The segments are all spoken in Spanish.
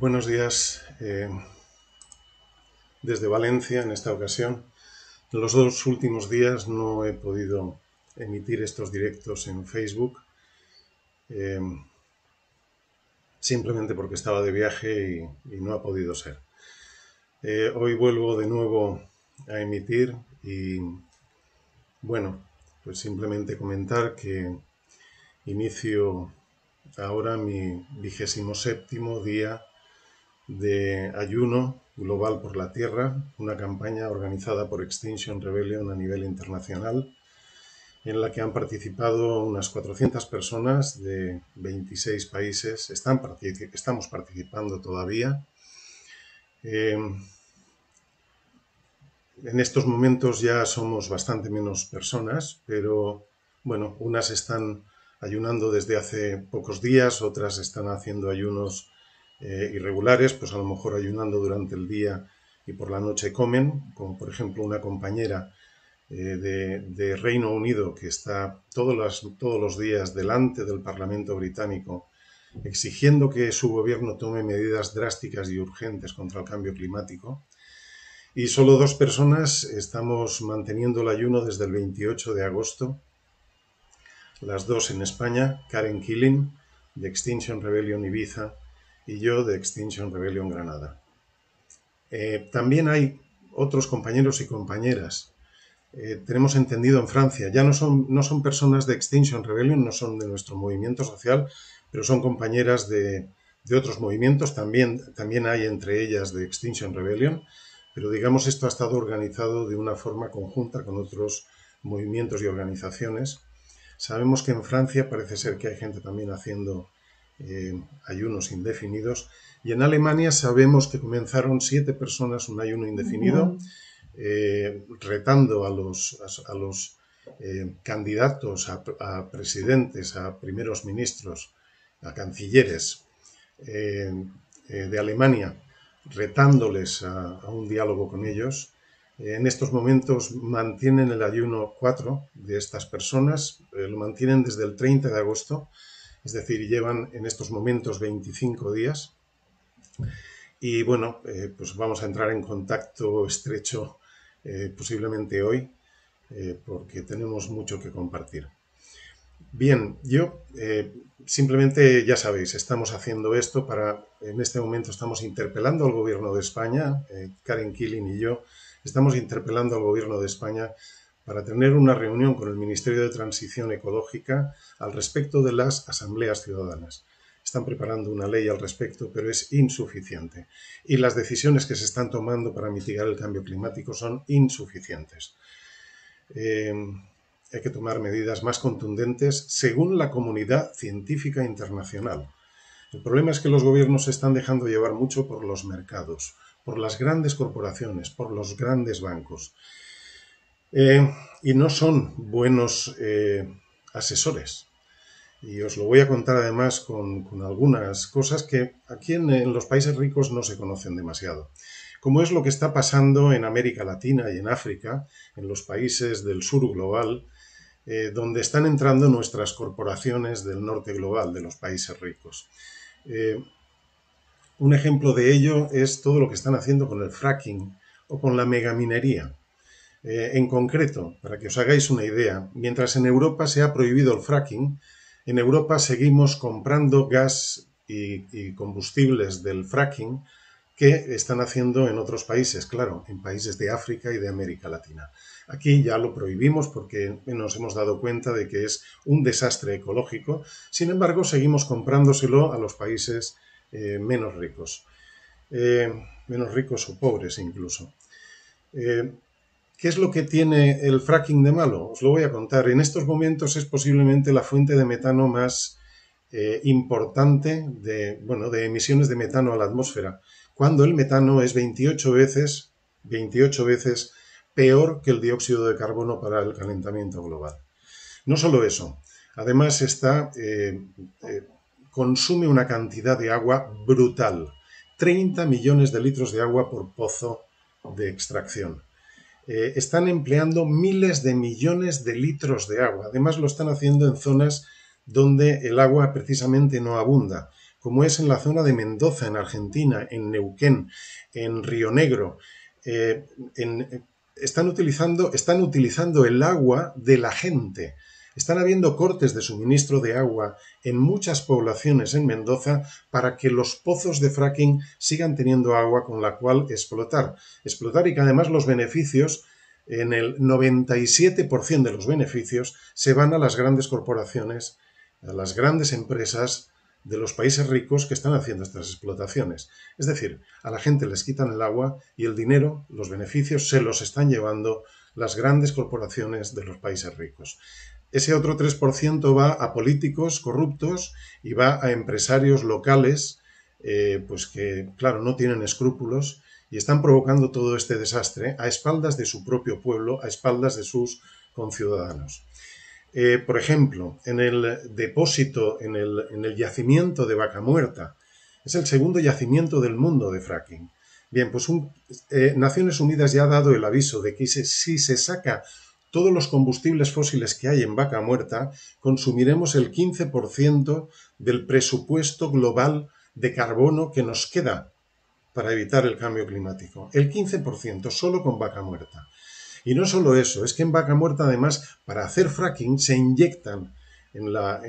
Buenos días, desde Valencia en esta ocasión. En los dos últimos días no he podido emitir estos directos en Facebook, eh, simplemente porque estaba de viaje y no ha podido ser. Hoy vuelvo de nuevo a emitir y, bueno, pues simplemente comentar que inicio ahora mi 27º día de ayuno global por la tierra, una campaña organizada por Extinction Rebellion a nivel internacional, en la que han participado unas 400 personas de 26 países. Estamos participando todavía. En estos momentos ya somos bastante menos personas, pero bueno, unas están ayunando desde hace pocos días, otras están haciendo ayunos irregulares, pues a lo mejor ayunando durante el día y por la noche comen, como por ejemplo una compañera de Reino Unido que está todos los días delante del Parlamento británico exigiendo que su gobierno tome medidas drásticas y urgentes contra el cambio climático. Y solo 2 personas estamos manteniendo el ayuno desde el 28 de agosto, las 2 en España, Karen Killing, de Extinction Rebellion Ibiza, y yo, de Extinction Rebellion Granada. También hay otros compañeros y compañeras. Tenemos entendido en Francia, ya no son personas de Extinction Rebellion, no son de nuestro movimiento social, pero son compañeras de otros movimientos, también hay entre ellas de Extinction Rebellion, pero digamos esto ha estado organizado de una forma conjunta con otros movimientos y organizaciones. Sabemos que en Francia parece ser que hay gente también haciendo ayunos indefinidos, y en Alemania sabemos que comenzaron 7 personas un ayuno indefinido, retando a los candidatos a presidentes, a primeros ministros, a cancilleres de Alemania, retándoles a un diálogo con ellos. En estos momentos mantienen el ayuno 4 de estas personas, lo mantienen desde el 30 de agosto, es decir, llevan en estos momentos 25 días. Y bueno, pues vamos a entrar en contacto estrecho posiblemente hoy, porque tenemos mucho que compartir. Bien, yo simplemente, ya sabéis, estamos haciendo esto en este momento estamos interpelando al gobierno de España, Karen Killing y yo, estamos interpelando al gobierno de España para tener una reunión con el Ministerio de Transición Ecológica al respecto de las asambleas ciudadanas. Están preparando una ley al respecto, pero es insuficiente. Y las decisiones que se están tomando para mitigar el cambio climático son insuficientes. Hay que tomar medidas más contundentes según la comunidad científica internacional. El problema es que los gobiernos se están dejando llevar mucho por los mercados, por las grandes corporaciones, por los grandes bancos. Y no son buenos asesores. Y os lo voy a contar además con algunas cosas que aquí en los países ricos no se conocen demasiado. Como es lo que está pasando en América Latina y en África, en los países del sur global, donde están entrando nuestras corporaciones del norte global, de los países ricos. Un ejemplo de ello es todo lo que están haciendo con el fracking o con la megaminería. En concreto, para que os hagáis una idea, mientras en Europa se ha prohibido el fracking, en Europa seguimos comprando gas y combustibles del fracking que están haciendo en otros países, claro, en países de África y de América Latina. Aquí ya lo prohibimos porque nos hemos dado cuenta de que es un desastre ecológico. Sin embargo, seguimos comprándoselo a los países menos ricos o pobres incluso. ¿Qué es lo que tiene el fracking de malo? Os lo voy a contar. En estos momentos es posiblemente la fuente de metano más importante de emisiones de metano a la atmósfera, cuando el metano es 28 veces peor que el dióxido de carbono para el calentamiento global. No solo eso, además consume una cantidad de agua brutal, 30 millones de litros de agua por pozo de extracción. Están empleando miles de millones de litros de agua. Además lo están haciendo en zonas donde el agua precisamente no abunda, como es en la zona de Mendoza, en Argentina, en Neuquén, en Río Negro. Están utilizando el agua de la gente. Están habiendo cortes de suministro de agua en muchas poblaciones en Mendoza para que los pozos de fracking sigan teniendo agua con la cual explotar. Explotar y que además los beneficios, en el 97% de los beneficios, se van a las grandes corporaciones, a las grandes empresas de los países ricos que están haciendo estas explotaciones. Es decir, a la gente les quitan el agua y el dinero, los beneficios, se los están llevando las grandes corporaciones de los países ricos. Ese otro 3% va a políticos corruptos y va a empresarios locales, pues que, claro, no tienen escrúpulos y están provocando todo este desastre a espaldas de su propio pueblo, a espaldas de sus conciudadanos. Por ejemplo, en el depósito, en el yacimiento de Vaca Muerta, es el segundo yacimiento del mundo de fracking. Bien, pues Naciones Unidas ya ha dado el aviso de que si se saca todos los combustibles fósiles que hay en Vaca Muerta, consumiremos el 15% del presupuesto global de carbono que nos queda para evitar el cambio climático. El 15%, solo con Vaca Muerta. Y no solo eso, es que en Vaca Muerta, además, para hacer fracking se inyectan en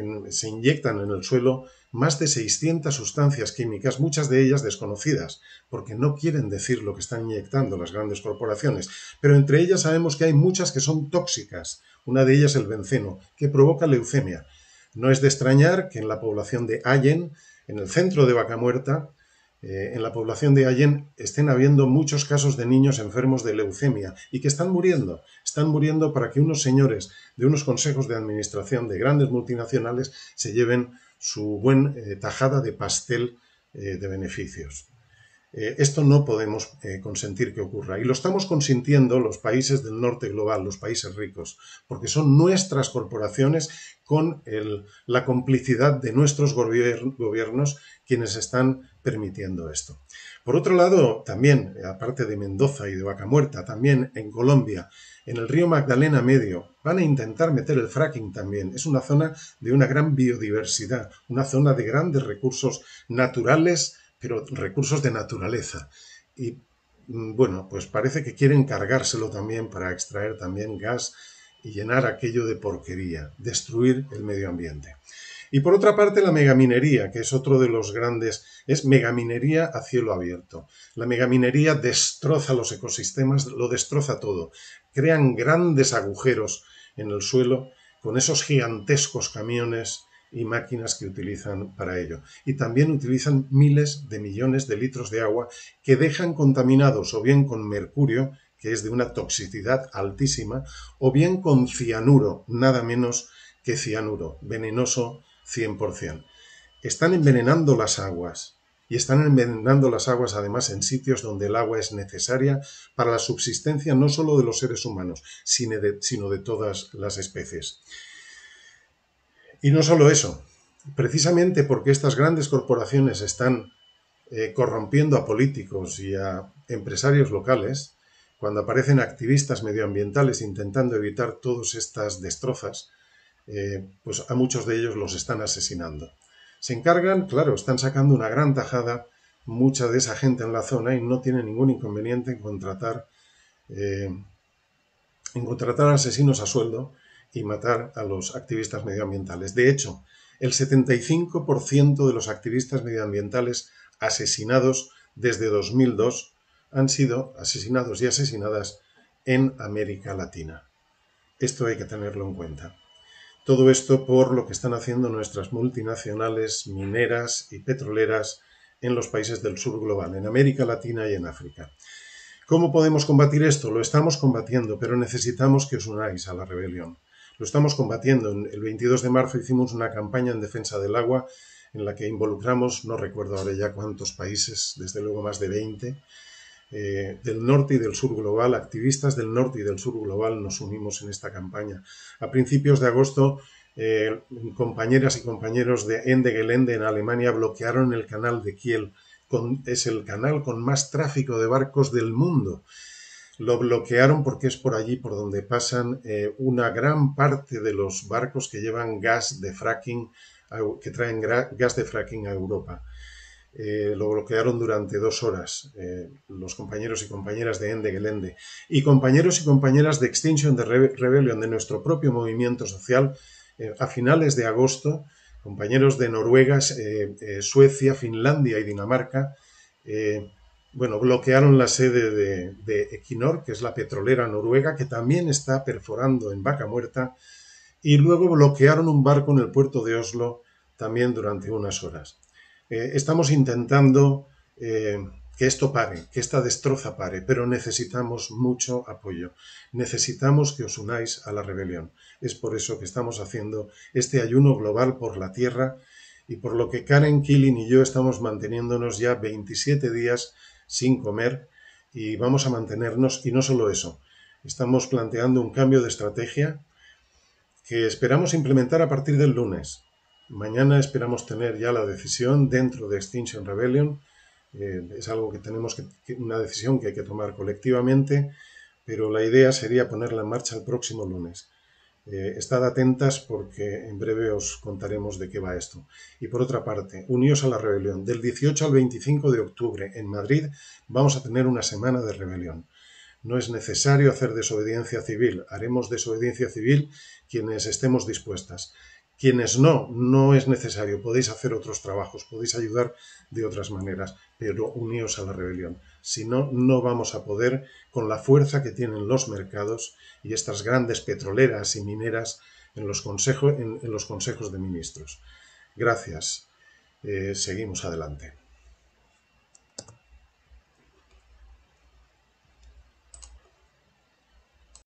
el suelo más de 600 sustancias químicas, muchas de ellas desconocidas, porque no quieren decir lo que están inyectando las grandes corporaciones. Pero entre ellas sabemos que hay muchas que son tóxicas. Una de ellas el benceno, que provoca leucemia. No es de extrañar que en la población de Allen, en el centro de Vaca Muerta, en la población de Allen estén habiendo muchos casos de niños enfermos de leucemia y que están muriendo para que unos señores de unos consejos de administración de grandes multinacionales se lleven su buen tajada de pastel de beneficios. Esto no podemos consentir que ocurra y lo estamos consintiendo los países del norte global, los países ricos, porque son nuestras corporaciones con la complicidad de nuestros gobiernos quienes están permitiendo esto. Por otro lado, también, aparte de Mendoza y de Vaca Muerta, también en Colombia, en el río Magdalena Medio, van a intentar meter el fracking también. Es una zona de una gran biodiversidad, una zona de grandes recursos naturales, pero recursos de naturaleza. Y bueno, pues parece que quieren cargárselo también para extraer también gas y llenar aquello de porquería, destruir el medio ambiente. Y por otra parte, la megaminería, que es otro de los grandes, es megaminería a cielo abierto. La megaminería destroza los ecosistemas, lo destroza todo. Crean grandes agujeros en el suelo con esos gigantescos camiones y máquinas que utilizan para ello. Y también utilizan miles de millones de litros de agua que dejan contaminados o bien con mercurio, que es de una toxicidad altísima, o bien con cianuro, nada menos que cianuro, venenoso 100%. Están envenenando las aguas y están envenenando las aguas además en sitios donde el agua es necesaria para la subsistencia no solo de los seres humanos, sino de todas las especies. Y no solo eso, precisamente porque estas grandes corporaciones están corrompiendo a políticos y a empresarios locales, cuando aparecen activistas medioambientales intentando evitar todas estas destrozas, pues a muchos de ellos los están asesinando. Se encargan, claro, están sacando una gran tajada mucha de esa gente en la zona y no tienen ningún inconveniente en contratar asesinos a sueldo y matar a los activistas medioambientales. De hecho, el 75% de los activistas medioambientales asesinados desde 2002 han sido asesinados y asesinadas en América Latina. Esto hay que tenerlo en cuenta. Todo esto por lo que están haciendo nuestras multinacionales mineras y petroleras en los países del sur global, en América Latina y en África. ¿Cómo podemos combatir esto? Lo estamos combatiendo, pero necesitamos que os unáis a la rebelión. Lo estamos combatiendo. El 22 de marzo hicimos una campaña en defensa del agua en la que involucramos, no recuerdo ahora ya cuántos países, desde luego más de 20, del norte y del sur global, activistas del norte y del sur global nos unimos en esta campaña. A principios de agosto, compañeras y compañeros de Ende Gelände en Alemania bloquearon el canal de Kiel. Es el canal con más tráfico de barcos del mundo. Lo bloquearon porque es por allí por donde pasan una gran parte de los barcos que llevan gas de fracking que traen gas de fracking a Europa. Lo bloquearon durante 2 horas los compañeros y compañeras de Ende Gelände y compañeros y compañeras de Extinction Rebellion, de nuestro propio movimiento social, a finales de agosto, compañeros de Noruega, Suecia, Finlandia y Dinamarca, bloquearon la sede de Equinor, que es la petrolera noruega, que también está perforando en Vaca Muerta, y luego bloquearon un barco en el puerto de Oslo también durante unas horas. Estamos intentando que esto pare, que esta destroza pare, pero necesitamos mucho apoyo. Necesitamos que os unáis a la rebelión. Es por eso que estamos haciendo este ayuno global por la tierra y por lo que Karen Killing y yo estamos manteniéndonos ya 27 días sin comer y vamos a mantenernos, y no solo eso, estamos planteando un cambio de estrategia que esperamos implementar a partir del lunes. Mañana esperamos tener ya la decisión dentro de Extinction Rebellion. Es algo que tenemos una decisión que hay que tomar colectivamente, pero la idea sería ponerla en marcha el próximo lunes. Estad atentas porque en breve os contaremos de qué va esto. Y por otra parte, uníos a la rebelión. Del 18 al 25 de octubre en Madrid vamos a tener una semana de rebelión. No es necesario hacer desobediencia civil. Haremos desobediencia civil quienes estemos dispuestas. Quienes no es necesario. Podéis hacer otros trabajos, podéis ayudar de otras maneras, pero uníos a la rebelión. Si no, no vamos a poder, con la fuerza que tienen los mercados y estas grandes petroleras y mineras en los consejos de ministros. Gracias. Seguimos adelante.